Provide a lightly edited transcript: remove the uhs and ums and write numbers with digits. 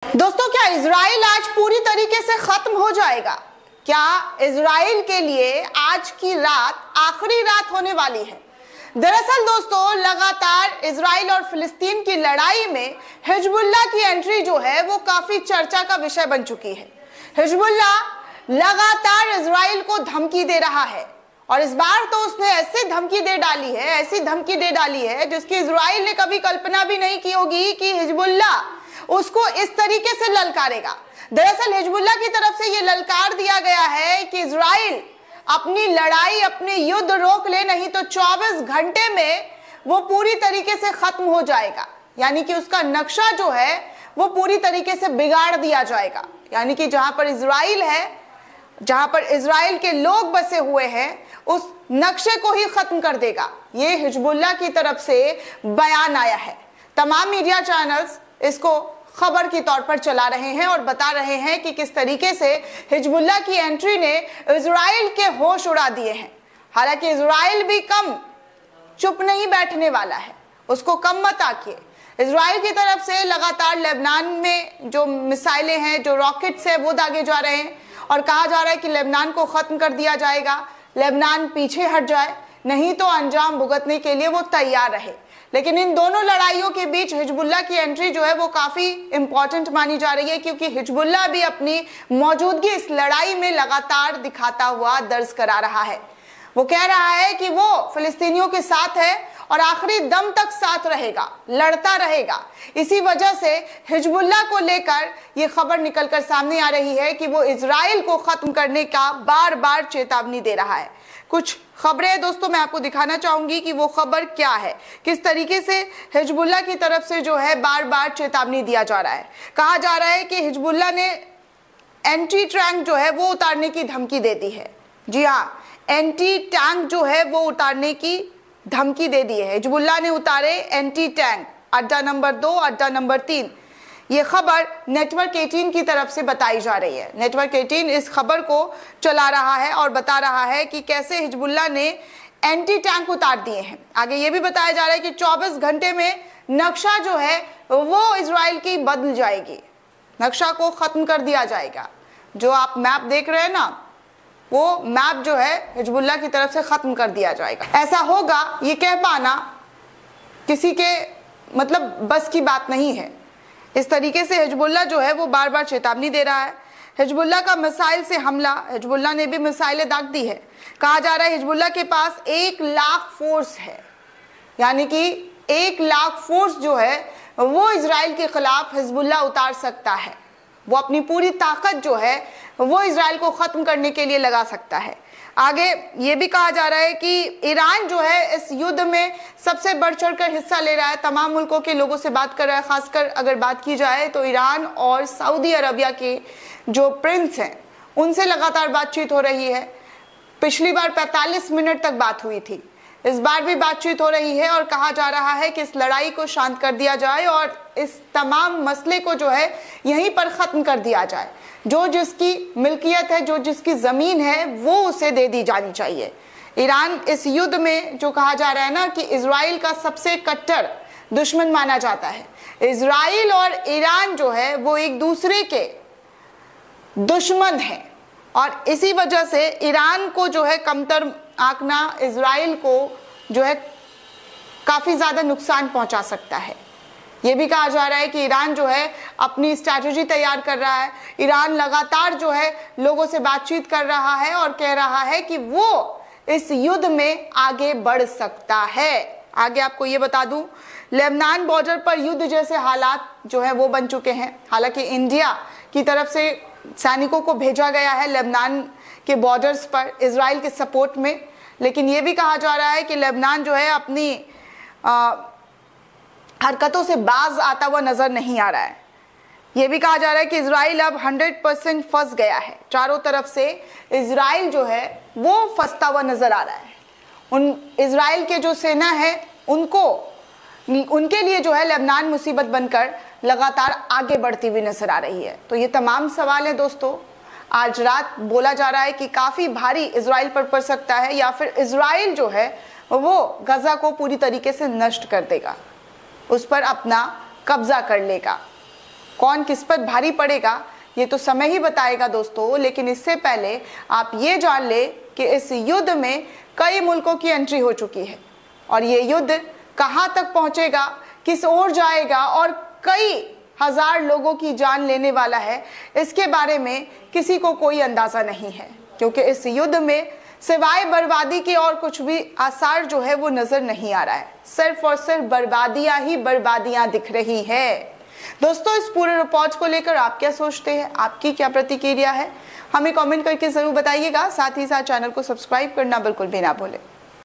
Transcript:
दोस्तों, क्या इजराइल आज पूरी तरीके से खत्म हो जाएगा? क्या इजराइल के लिए आज की रात आखिरी रात होने वाली है? दरअसल दोस्तों, लगातार इजराइल और फिलिस्तीन की लड़ाई में हिजबुल्लाह की एंट्री जो है वो काफी चर्चा का विषय बन चुकी है। हिजबुल्लाह लगातार इजराइल को धमकी दे रहा है और इस बार तो उसने ऐसी धमकी दे डाली है जिसकी इजराइल ने कभी कल्पना भी नहीं की होगी कि हिजबुल्लाह उसको इस तरीके से ललकारेगा। दरअसल हिजबुल्लाह की तरफ से यह ललकार दिया गया है कि इजराइल अपनी लड़ाई, अपनी युद्ध रोक ले, नहीं तो 24 घंटे में वो पूरी तरीके से खत्म हो जाएगा। यानी कि उसका नक्शा जो है वो पूरी तरीके से बिगाड़ दिया जाएगा। यानी कि जहां पर इजराइल है, जहां पर इजराइल के लोग बसे हुए हैं, उस नक्शे को ही खत्म कर देगा। ये हिजबुल्लाह की तरफ से बयान आया है। तमाम मीडिया चैनल्स इसको खबर के तौर पर चला रहे हैं और बता रहे हैं कि किस तरीके से हिजबुल्लाह की एंट्री ने इजराइल के होश उड़ा दिए हैं। हालांकि इजराइल भी कम चुप नहीं बैठने वाला है, उसको कम मत आकिए। इजराइल की तरफ से लगातार लेबनान में जो मिसाइलें हैं, जो रॉकेट्स है, वो दागे जा रहे हैं और कहा जा रहा है कि लेबनान को खत्म कर दिया जाएगा, लेबनान पीछे हट जाए, नहीं तो अंजाम भुगतने के लिए वो तैयार रहे। लेकिन इन दोनों लड़ाइयों के बीच हिजबुल्लाह की एंट्री जो है वो काफी इंपॉर्टेंट मानी जा रही है, क्योंकि हिजबुल्लाह भी अपनी मौजूदगी इस लड़ाई में लगातार दिखाता हुआ दर्ज करा रहा है। वो कह रहा है कि वो फिलिस्तीनियों के साथ है और आखिरी दम तक साथ रहेगा, लड़ता रहेगा। इसी वजह से हिजबुल्लाह को लेकर ये खबर निकलकर सामने आ रही है कि वो इजराइल को खत्म करने का बार बार चेतावनी दे रहा है। कुछ खबरें दोस्तों मैं आपको दिखाना चाहूंगी कि वो खबर क्या है, किस तरीके से हिजबुल्लाह की तरफ से जो है बार बार चेतावनी दिया जा रहा है। कहा जा रहा है कि हिजबुल्लाह ने एंटी टैंक जो है वो उतारने की धमकी दे दी है। जी हाँ, एंटी टैंक जो है वो उतारने की धमकी दे दी है। हिजबुल्लाह ने उतारे एंटी टैंक, अड्डा नंबर 2, अड्डा नंबर 3। ये खबर नेटवर्क 18 की तरफ से बताई जा रही है। नेटवर्क 18 इस खबर को चला रहा है और बता रहा है कि कैसे हिजबुल्लाह ने एंटी टैंक उतार दिए हैं। आगे ये भी बताया जा रहा है कि 24 घंटे में नक्शा जो है वो इजराइल की बदल जाएगी, नक्शा को खत्म कर दिया जाएगा। जो आप मैप देख रहे हैं ना, वो मैप जो है हिजबुल्लाह की तरफ से खत्म कर दिया जाएगा। ऐसा होगा ये कह पाना किसी के मतलब बस की बात नहीं है। इस तरीके से हिजबुल्लाह जो है वो बार बार चेतावनी दे रहा है। हिजबुल्लाह का मिसाइल से हमला, हिजबुल्लाह ने भी मिसाइलें दाग दी है। कहा जा रहा है हिजबुल्लाह के पास 1 लाख फोर्स है, यानी कि 1 लाख फोर्स जो है वो इजराइल के खिलाफ हिजबुल्लाह उतार सकता है। वो अपनी पूरी ताकत जो है वो इजराइल को खत्म करने के लिए लगा सकता है। आगे ये भी कहा जा रहा है कि ईरान जो है इस युद्ध में सबसे बढ़ चढ़कर हिस्सा ले रहा है, तमाम मुल्कों के लोगों से बात कर रहा है। खासकर अगर बात की जाए तो ईरान और सऊदी अरबिया के जो प्रिंस हैं उनसे लगातार बातचीत हो रही है। पिछली बार 45 मिनट तक बात हुई थी, इस बार भी बातचीत हो रही है और कहा जा रहा है कि इस लड़ाई को शांत कर दिया जाए और इस तमाम मसले को जो है यहीं पर ख़त्म कर दिया जाए। जो जिसकी मिल्कियत है, जो जिसकी ज़मीन है, वो उसे दे दी जानी चाहिए। ईरान इस युद्ध में जो कहा जा रहा है ना कि इजराइल का सबसे कट्टर दुश्मन माना जाता है। इजराइल और ईरान जो है वो एक दूसरे के दुश्मन हैं और इसी वजह से ईरान को जो है कमतर आंकना इजराइल को जो है काफ़ी ज़्यादा नुकसान पहुंचा सकता है। ये भी कहा जा रहा है कि ईरान जो है अपनी स्ट्रैटेजी तैयार कर रहा है। ईरान लगातार जो है लोगों से बातचीत कर रहा है और कह रहा है कि वो इस युद्ध में आगे बढ़ सकता है। आगे आपको ये बता दूं, लेबनान बॉर्डर पर युद्ध जैसे हालात जो है वो बन चुके हैं। हालांकि इंडिया की तरफ से सैनिकों को भेजा गया है लेबनान के बॉर्डर्स पर इजराइल के सपोर्ट में, लेकिन ये भी कहा जा रहा है कि लेबनान जो है अपनी हरकतों से बाज आता हुआ नजर नहीं आ रहा है। यह भी कहा जा रहा है कि इजराइल अब 100% फंस गया है। चारों तरफ से इजराइल जो है वो फंसता हुआ नजर आ रहा है। उन इजराइल के जो सेना है उनके लिए जो है लेबनान मुसीबत बनकर लगातार आगे बढ़ती हुई नजर आ रही है। तो ये तमाम सवाल है दोस्तों। आज रात बोला जा रहा है कि काफी भारी इजराइल पर पड़ सकता है या फिर इजराइल जो है वो गजा को पूरी तरीके से नष्ट कर देगा, उस पर अपना कब्जा कर लेगा। कौन किस पर भारी पड़ेगा ये तो समय ही बताएगा दोस्तों। लेकिन इससे पहले आप ये जान ले कि इस युद्ध में कई मुल्कों की एंट्री हो चुकी है और ये युद्ध कहां तक पहुंचेगा, किस ओर जाएगा और कई हजार लोगों की जान लेने वाला है, इसके बारे में किसी को कोई अंदाजा नहीं है। क्योंकि इस युद्ध में सिवाय बर्बादी के और कुछ भी आसार जो है वो नजर नहीं आ रहा है। सिर्फ और सिर्फ बर्बादियां ही बर्बादियां दिख रही है। दोस्तों, इस पूरे रिपोर्ट को लेकर आप क्या सोचते हैं, आपकी क्या प्रतिक्रिया है, हमें कमेंट करके जरूर बताइएगा। साथ ही साथ चैनल को सब्सक्राइब करना बिल्कुल भी ना भूलें।